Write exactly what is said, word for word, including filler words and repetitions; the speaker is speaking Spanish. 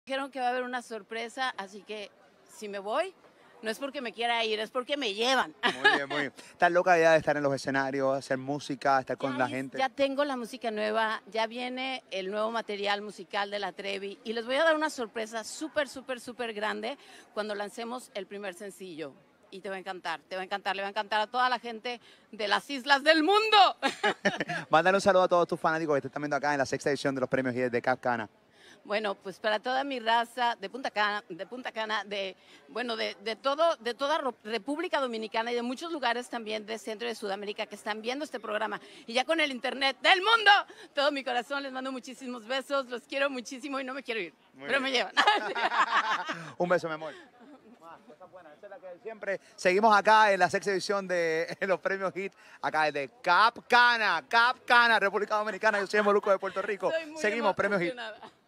Dijeron que va a haber una sorpresa, así que si me voy, no es porque me quiera ir, es porque me llevan. Muy bien, muy bien. ¿Estás loca ya de estar en los escenarios, hacer música, estar con Ya, la lis- gente? ya tengo la música nueva, ya viene el nuevo material musical de La Trevi y les voy a dar una sorpresa súper, súper, súper grande cuando lancemos el primer sencillo. Y te va a encantar, te va a encantar, le va a encantar a toda la gente de las islas del mundo. Mándale un saludo a todos tus fanáticos que te están viendo acá en la sexta edición de los premios Hits de Cap Cana. Bueno, pues para toda mi raza de Punta Cana, de Punta Cana, de bueno, de, de todo, de toda Ro- República Dominicana y de muchos lugares también de Centro y de Sudamérica que están viendo este programa y ya con el internet del mundo, todo mi corazón les mando muchísimos besos, los quiero muchísimo y no me quiero ir, Muy pero bien. me llevan. Un beso, mi amor. Ah, cosas buenas, esa es la que siempre seguimos acá en la sexta edición de los premios Hit, acá desde Cap Cana, Cap Cana, República Dominicana. Yo soy Moluco de Puerto Rico. Estoy muy Seguimos, premios Hit. emocionada.